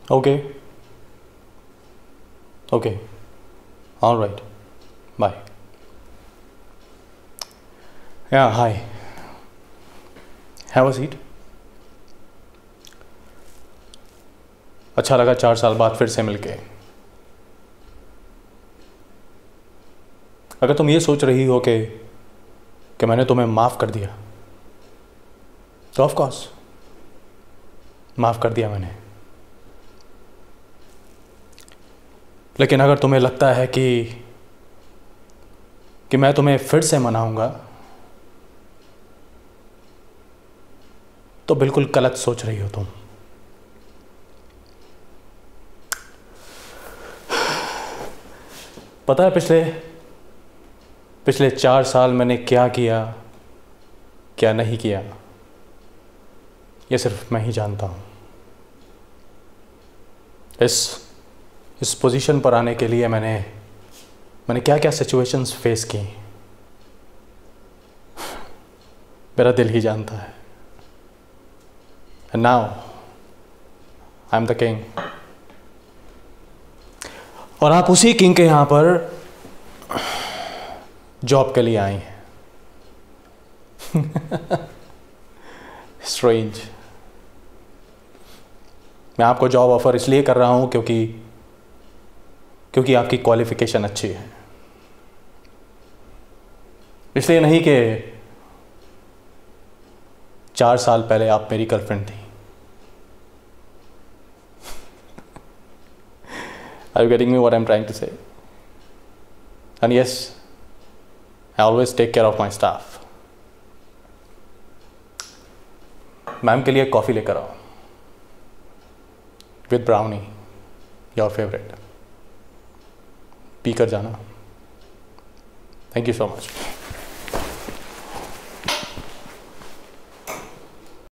Okay okay, all right, bye. या hi, have a seat. अच्छा लगा 4 साल बाद फिर से मिलके। अगर तुम ये सोच रही हो कि मैंने तुम्हें माफ़ कर दिया, तो ऑफ कोर्स माफ़ कर दिया मैंने। लेकिन अगर तुम्हें लगता है कि मैं तुम्हें फिर से मनाऊंगा, तो बिल्कुल गलत सोच रही हो तुम। पता है पिछले 4 साल मैंने क्या किया, क्या नहीं किया, ये सिर्फ मैं ही जानता हूं। इस पोजीशन पर आने के लिए मैंने क्या क्या सिचुएशंस फेस की, मेरा दिल ही जानता है। And now I am the king, और आप उसी किंग के यहां पर जॉब के लिए आई हैं। स्ट्रेंज। मैं आपको जॉब ऑफर इसलिए कर रहा हूं क्योंकि आपकी क्वालिफिकेशन अच्छी है, इसलिए नहीं कि 4 साल पहले आप मेरी गर्लफ्रेंड थी। Are you getting me what I'm trying to say? And yes, I always take care of my staff. Ma'am के लिए कॉफ़ी लेकर आओ विद ब्राउनी, योर फेवरेट। पी कर जाना। Thank you so much.